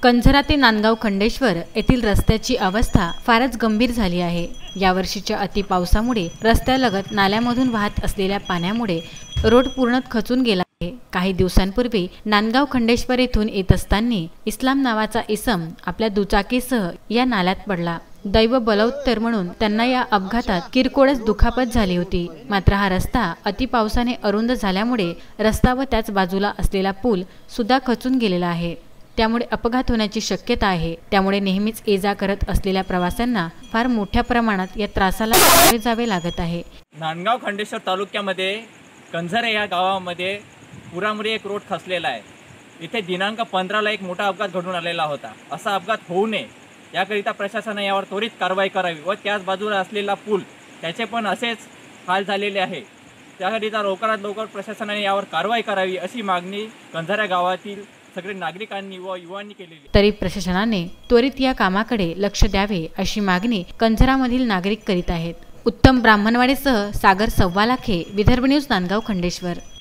कंझरा ते नांदगाव खंडेश्वर येथील रस्त्याची अवस्था फारच गंभीर झाली आहे। यावर्षीच्या अतिपावसामुळे रस्त्यालगत नाल्यामधून वाहत असलेल्या पाण्यामुळे रोड पूर्ण खचून गेला आहे। काही दिवसांपूर्वी नांदगाव खंडेश्वर येथून येत असताना इस्लाम नावाचा इसम आपल्या दुचाकीसह या नाल्यात पडला। दैव बलवत्तर म्हणून त्यांना या अपघातात किरकोळच दुखापत झाली होती। मात्र हा रस्ता अतिपावसाने अरुंद झाल्यामुळे रस्ता व त्याच बाजूला असलेला पूल सुद्धा खचून गेलेला आहे। त्यामुळे अपघात होण्याची शक्यता आहे। त्यामुळे नेहमीच ये-जा करत असलेल्या प्रवाशांना फार मोठ्या प्रमाणात या त्रासाला सामोरे जावे लागत आहे। नांदगाव खंडेश्वर तालुक्यामध्ये कंझरा या गावामध्ये पुरामुळे एक रोड खचलेला आहे। इथे दिनांक 15 ला एक मोठा अपघात घडून आलेला होता। असा अपघात होऊ नये याकरिता प्रशासनाने यावर त्वरित कारवाई करावी व त्याच बाजूला असलेला पूल त्याचे पण असेच हाल झालेले आहे। त्याकरिता लवकरात लवकर प्रशासनाने यावर कारवाई करावी अशी मागणी कंझरा गावातील सगळे नागरिकांनी व युवांनी केलेली। तरी प्रशासनाने त्वरित या कामाकडे लक्ष द्यावे अशी मागणी कंझरामधील नागरिक करीत आहेत। उत्तम ब्राह्मणवाडेसह सागर सव्वालाखे, विदर्भ न्यूज, नांदगाव खंडेश्वर।